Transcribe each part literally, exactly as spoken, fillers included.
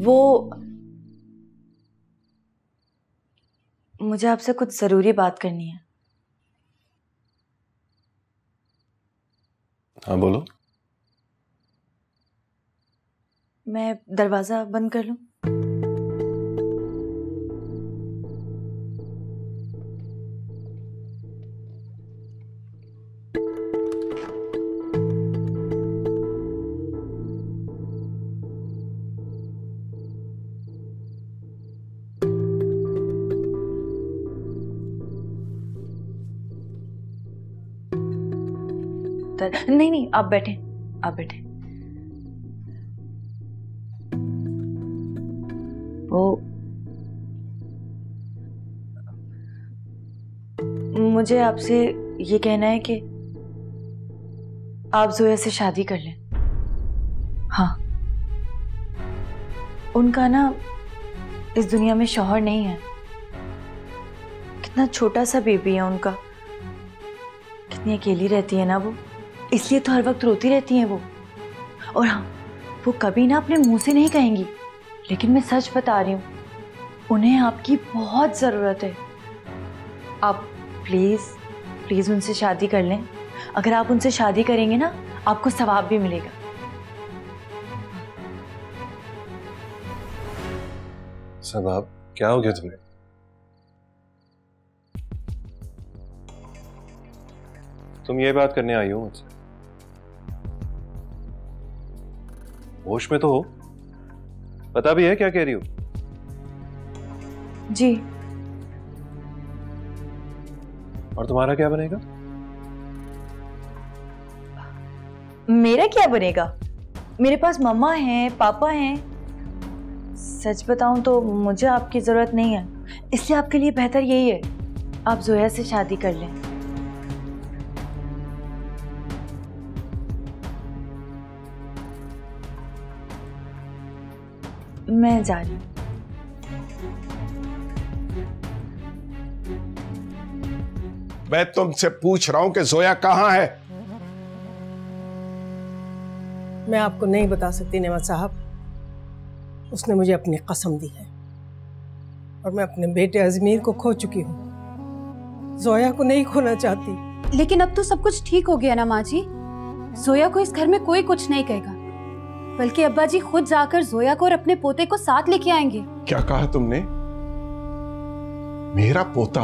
वो मुझे आपसे कुछ जरूरी बात करनी है। हाँ बोलो। मैं दरवाजा बंद कर लूं? नहीं नहीं, आप बैठे, आप बैठे। वो मुझे आपसे ये कहना है कि आप जोया से शादी कर लें। हाँ, उनका ना इस दुनिया में शौहर नहीं है। कितना छोटा सा बेबी है उनका, कितनी अकेली रहती है ना वो, इसलिए तो हर वक्त रोती रहती हैं वो। और हाँ, वो कभी ना अपने मुंह से नहीं कहेंगी, लेकिन मैं सच बता रही हूँ, उन्हें आपकी बहुत जरूरत है। आप प्लीज प्लीज उनसे शादी कर लें। अगर आप उनसे शादी करेंगे ना, आपको सवाब भी मिलेगा। सवाब? क्या हो गया तुम्हें? तुम ये बात करने आई हो मुझसे? होश में तो हो? पता भी है क्या कह रही हो? जी। और तुम्हारा क्या बनेगा? मेरा क्या बनेगा? मेरे पास मम्मा हैं, पापा हैं। सच बताऊं तो मुझे आपकी जरूरत नहीं है, इसलिए आपके लिए बेहतर यही है, आप जोया से शादी कर लें। मैं जा रही हूँ। मैं तुमसे पूछ रहा हूं कि जोया कहाँ है? मैं आपको नहीं बता सकती नेमत साहब, उसने मुझे अपनी कसम दी है और मैं अपने बेटे अजमीर को खो चुकी हूँ, जोया को नहीं खोना चाहती। लेकिन अब तो सब कुछ ठीक हो गया ना माँ जी, जोया को इस घर में कोई कुछ नहीं कहेगा, बल्कि अब्बा जी खुद जाकर जोया को और अपने पोते को साथ लेके आएंगे। क्या कहा तुमने? मेरा पोता?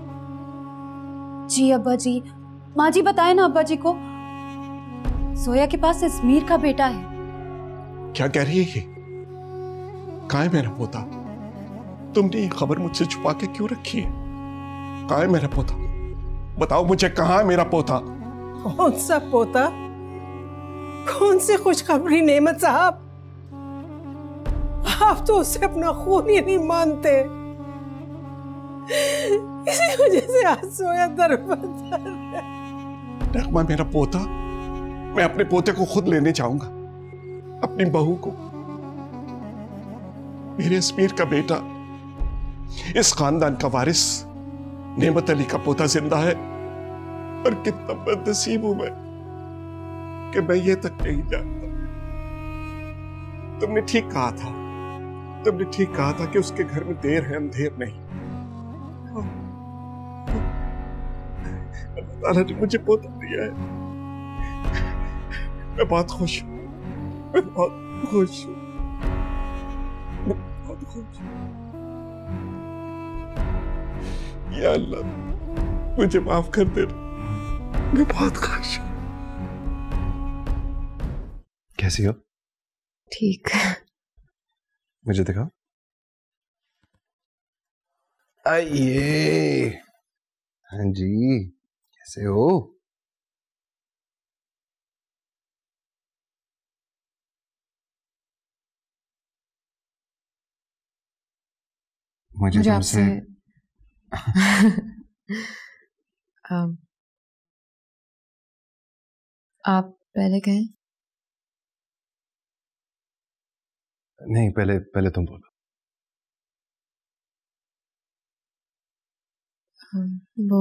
जी अब्बा जी। माँ जी बताए ना अब्बा जी को, जोया के पास अजमीर का बेटा है। क्या कह रही है ये? कहाँ है मेरा पोता? तुमने ये खबर मुझसे छुपा के क्यों रखी है? कहाँ है मेरा पोता? बताओ मुझे, कहाँ है मेरा पोता? कौन सा पोता? कौन सी खुशखबरी नेमत साहब? आप तो उसे अपना खून ही नहीं मानते, इसी वजह से आज सोया दरबदर है। नगमा मेरा पोता, मैं अपने पोते को खुद लेने जाऊंगा, अपनी बहू को। मेरे अजमीर का बेटा, इस खानदान का वारिस नेमत अली का पोता जिंदा है, पर कितना बदनसीब हूं मैं कि मैं ये तक नहीं जानता। तुमने ठीक कहा था, तुमने ठीक कहा था कि उसके घर में देर है अंधेर नहीं। अल्लाह ताला ने मुझे पोता दिया है, मैं बहुत खुश हूं, मैं बहुत खुश हूं, मैं बहुत खुश हूं। या अल्लाह मुझे माफ कर देना, मैं बहुत खुश हूं। कैसी हो? ठीक। मुझे दिखाओ। आइए। हाँ जी, कैसे हो? मुझे तुमसे आप पहले कहें। नहीं, पहले पहले तुम बोलो। वो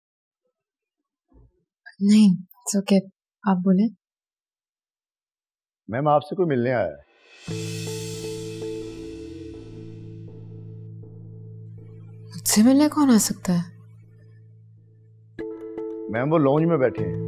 नहीं, तो क्या आप बोले। मैम आपसे कोई मिलने आया है। मुझसे मिलने कौन आ सकता है? मैम वो लॉन्ज में बैठे हैं।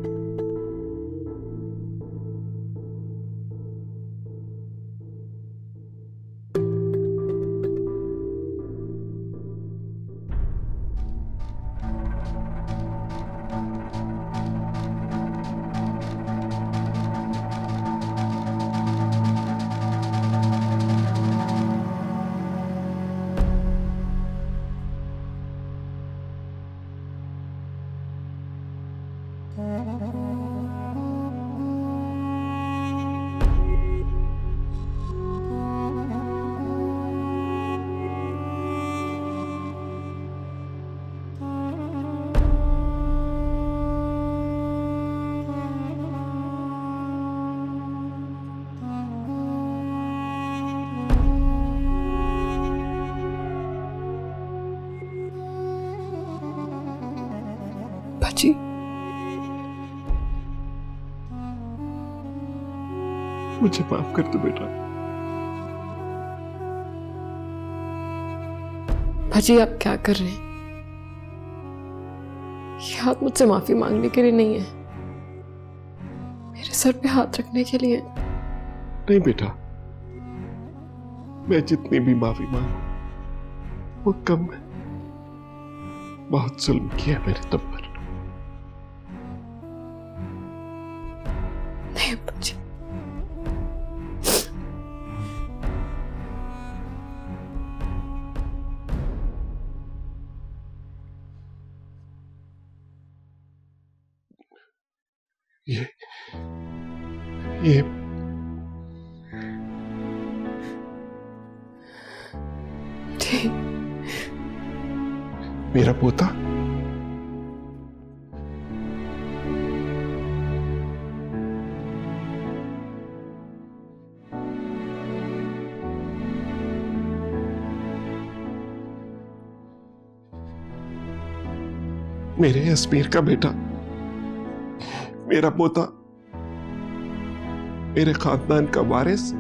बाजी, मुझे माफ कर दो बेटा। बाजी आप क्या कर रहे हैं? ये हाथ मुझसे माफी मांगने के लिए नहीं है, मेरे सर पे हाथ रखने के लिए। नहीं बेटा, मैं जितनी भी माफी मांगू वो कम है। बहुत जुल्म किया मेरे तुम पर। नहीं बाजी, ये ये ठीक। मेरा पोता मेरे अजमेर का बेटा, मेरा पोता, मेरे खानदान का वारिस।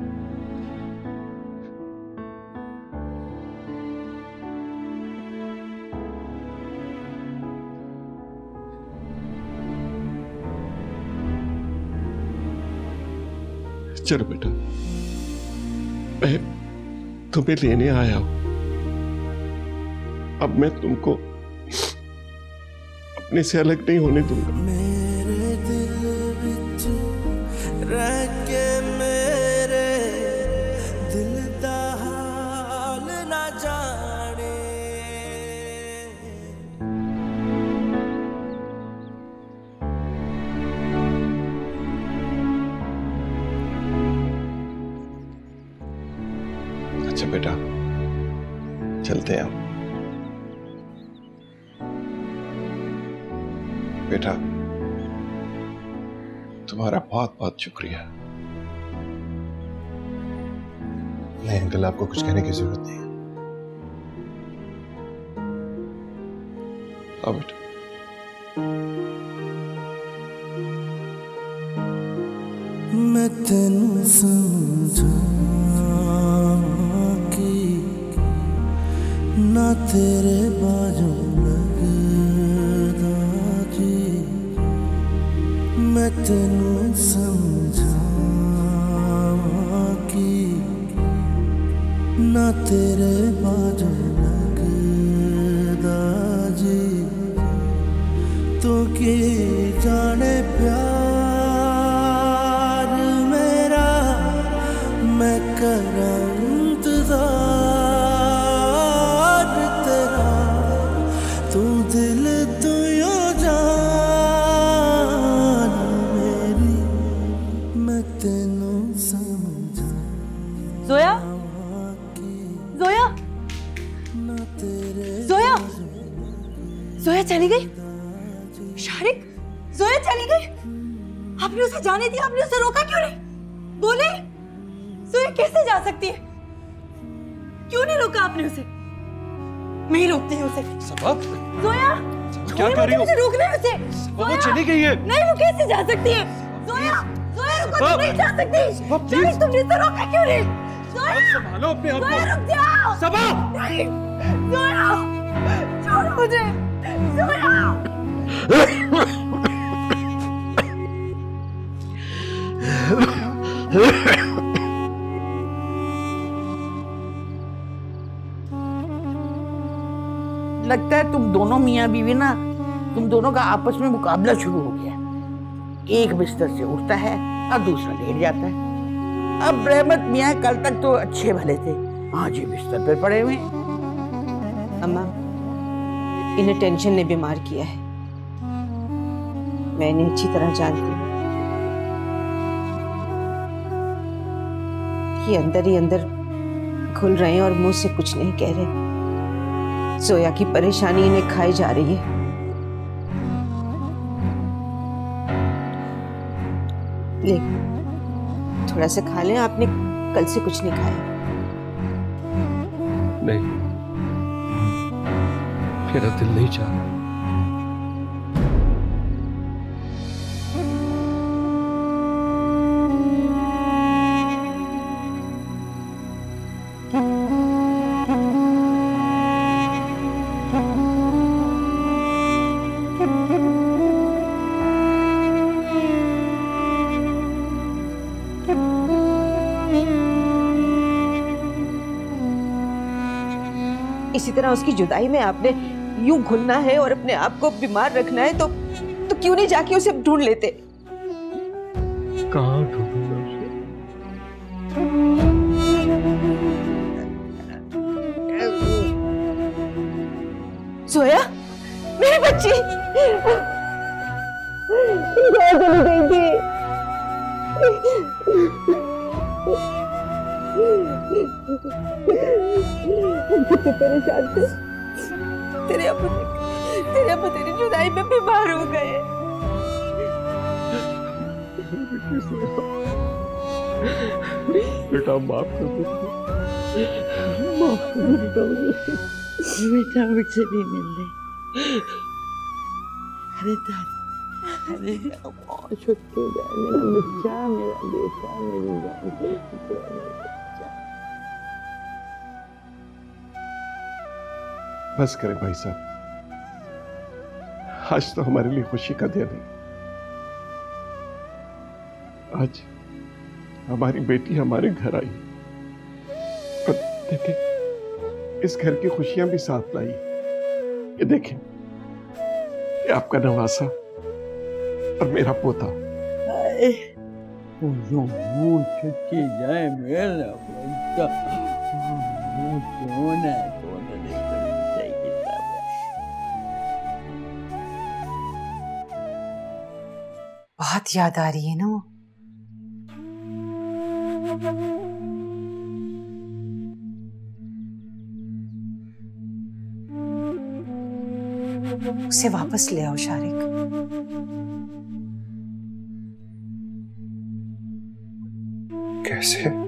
चलो बेटा, मैं तुम्हें लेने आया हूं। अब मैं तुमको अपने से अलग नहीं होने दूंगा। मेरे दिल विच रह के मेरे दिल दा हाल ना जाने। अच्छा बेटा, चलते हैं। बेटा, तुम्हारा बहुत बहुत शुक्रिया। नहीं अंकल, आपको कुछ कहने की जरूरत नहीं है। आओ बेटा। मैं तेनू समझा कि ना तेरे बाजू लगदा जी। मैं तेनू समझा कि ना तेरे बाजू लगदा जी। तो की जाने प्यार मेरा, मैं करा इंतजार तेरा। तू दिल तू यो जान मेरी, मैं तेनू समझा। जोया, जोया, जोया, जोया चली गई। शारिक, जोया चली गई। आपने उसे जाने दिया, आपने उसे रोका क्यों नहीं? बोले, जोया कैसे जा सकती है? क्यों नहीं रोका आपने उसे? मैं ही रोकती हूँ उसे। सबा, जोया, क्या कर रही हो? मुझे रोकना है उसे। वो चली गई है। नहीं, वो कैसे जा सकती है? जोया, जोया रुको, तुम नहीं जा सकती। शारिक, तुमने उसे रोका क्यों नहीं? जोया, संभालो अपने आप को। जोया रुक जाओ। सबा, नहीं, जोया, मुझे। लगता है तुम दोनों मियाँ बीवी ना, तुम दोनों का आपस में मुकाबला शुरू हो गया। एक बिस्तर से उठता है और दूसरा लेट जाता है। अब रहमत मियाँ कल तक तो अच्छे भले थे, आज ही बिस्तर पर पड़े हुए। अम्मा, इन्हें टेंशन ने बीमार किया है। मैं इन्हें अच्छी तरह जानती हूँ। ये अंदर ही अंदर घुल रहे हैं और मुंह से कुछ नहीं कह रहे। जोया की परेशानी इन्हें खाई जा रही है। ले, थोड़ा सा खा लें। आपने कल से कुछ नहीं खाया। नहीं, मेरा दिल नहीं चाह रहा। इसी तरह उसकी जुदाई में आपने यूं घुलना है और अपने आप को बीमार रखना है, तो तो क्यों नहीं जाके उसे ढूंढ लेते? कहाँ ढूंढूंगा उसे? जोया, मेरी बच्ची कहाँ चली गई थी? कितने परेशान थे। तेरे अब्बू तेरे अब्बू तेरी जुदाई में बीमार हो गए। बेटा माफ कर दो, माफ कर दो बेटा मुझे। बेटा मुझसे नहीं मिलने। अरे दादा, अरे बहुत शुक्र है मेरा बच्चा, मेरा बेटा, मेरी जान। बस करें भाई साहब, आज तो हमारे लिए खुशी का दिन है। आज हमारी बेटी हमारे घर आई और देखें, इस घर की खुशियां भी साथ लाई। ये देखें, ये आपका नवासा और मेरा पोता। मुंह छुट्टी जाए मेरा बच्चा। कौन है कौन है बहुत याद आ रही है ना वो। उसे वापस ले आओ शारिक। कैसे?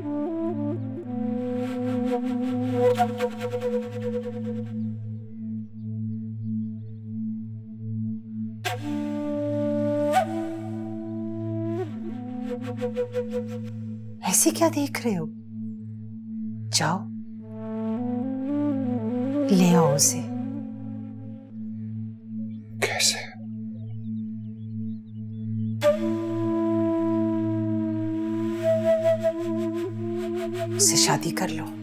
ऐसे क्या देख रहे हो? जाओ ले आओ उसे। कैसे? उससे शादी कर लो।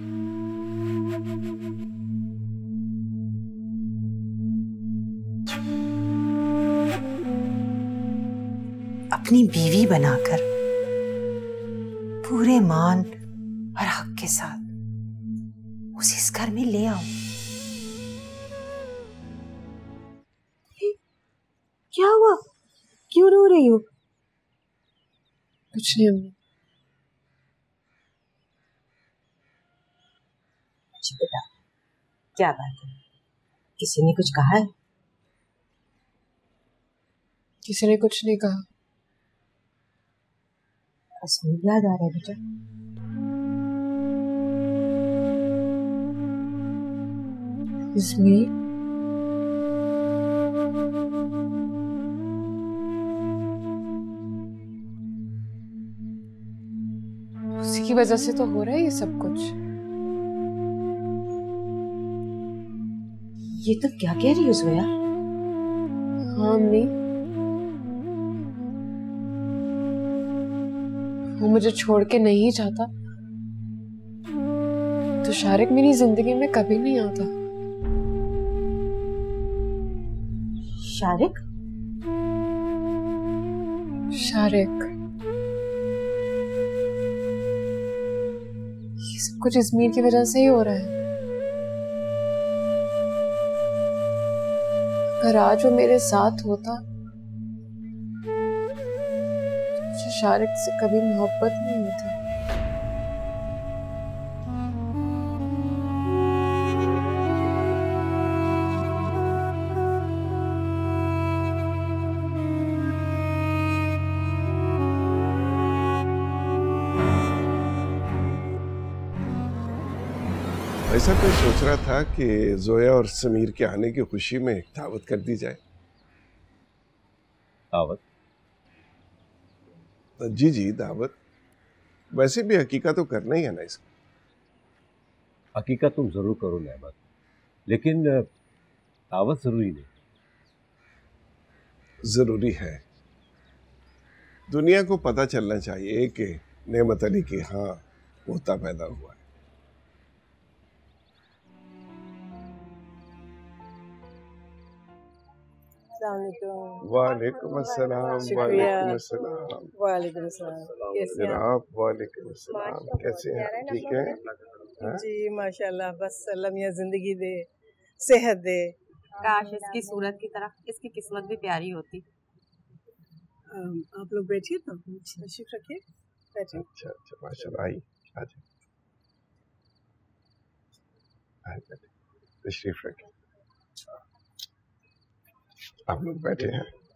अपनी बीवी बनाकर पूरे मान और हक के साथ उसे इस घर में ले आओ। क्या हुआ? क्यों रो रही हो? कुछ नहीं अम्मी। अच्छा बेटा, क्या बात है? किसी ने कुछ कहा है? किसी ने कुछ नहीं कहा। अजमीर याद आ रहा है बेटा? अजमीर? उसी की वजह से तो हो रहा है ये सब कुछ। ये तो क्या कह रही हो जोया? हाँ अम्मी, वो मुझे छोड़ के नहीं जाता तो शारिक मेरी जिंदगी में कभी नहीं आता। शारिक? शारिक, ये सब कुछ इस्मीर की वजह से ही हो रहा है। अगर आज वो मेरे साथ होता तो मुझे शारिक से कभी मोहब्बत नहीं होती। ऐसा तो सोच रहा था कि जोया और समीर के आने की खुशी में एक दावत कर दी जाए। दावत? जी जी दावत। वैसे भी हकीकत तो करना ही है ना इसका। हकीकत तुम जरूर करो नेमत, लेकिन दावत जरूरी नहीं। जरूरी है। दुनिया को पता चलना चाहिए कि नेमत अली के यहाँ पोता पैदा हुआ है। वालेकुम अस्सलाम। वालेकुम अस्सलाम। वालेकुम अस्सलाम। कैसे हैं जनाब? वालेकुम अस्सलाम। कैसे हैं? ठीक है जी माशाल्लाह। बस अल्लाह मियां जिंदगी दे, सेहत दे। काश इसकी सूरत की तरह इसकी किस्मत भी प्यारी होती। आप लोग बैठिए तो तशरीफ रखिए, बैठिए। अच्छा अच्छा माशाल्लाह। आई आजा, तशरीफ रखिए। आप लोग बैठे हैं।